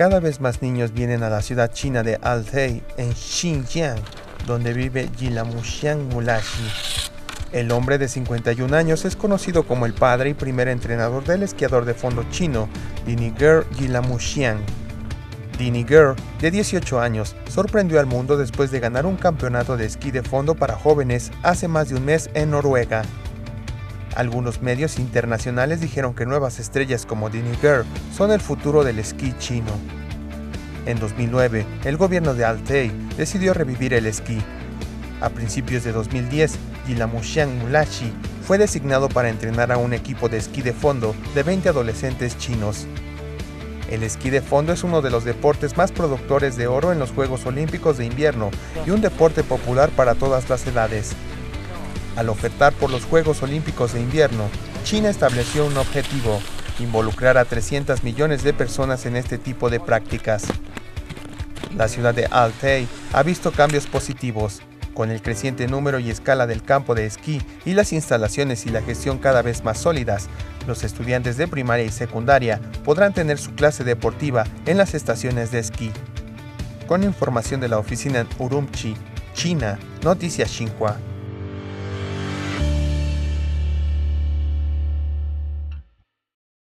Cada vez más niños vienen a la ciudad china de Altai, en Xinjiang, donde vive Yilamuxiang Mulashi. El hombre de 51 años es conocido como el padre y primer entrenador del esquiador de fondo chino, Diniger Yilamuxiang. Diniger, de 18 años, sorprendió al mundo después de ganar un campeonato de esquí de fondo para jóvenes hace más de un mes en Noruega. Algunos medios internacionales dijeron que nuevas estrellas como Diniger son el futuro del esquí chino. En 2009, el gobierno de Altai decidió revivir el esquí. A principios de 2010, Yilamuxiang Mulashi fue designado para entrenar a un equipo de esquí de fondo de 20 adolescentes chinos. El esquí de fondo es uno de los deportes más productores de oro en los Juegos Olímpicos de Invierno y un deporte popular para todas las edades. Al ofertar por los Juegos Olímpicos de Invierno, China estableció un objetivo: involucrar a 300 millones de personas en este tipo de prácticas. La ciudad de Altai ha visto cambios positivos. Con el creciente número y escala del campo de esquí y las instalaciones y la gestión cada vez más sólidas, los estudiantes de primaria y secundaria podrán tener su clase deportiva en las estaciones de esquí. Con información de la oficina en Urumqi, China, Noticias Xinhua.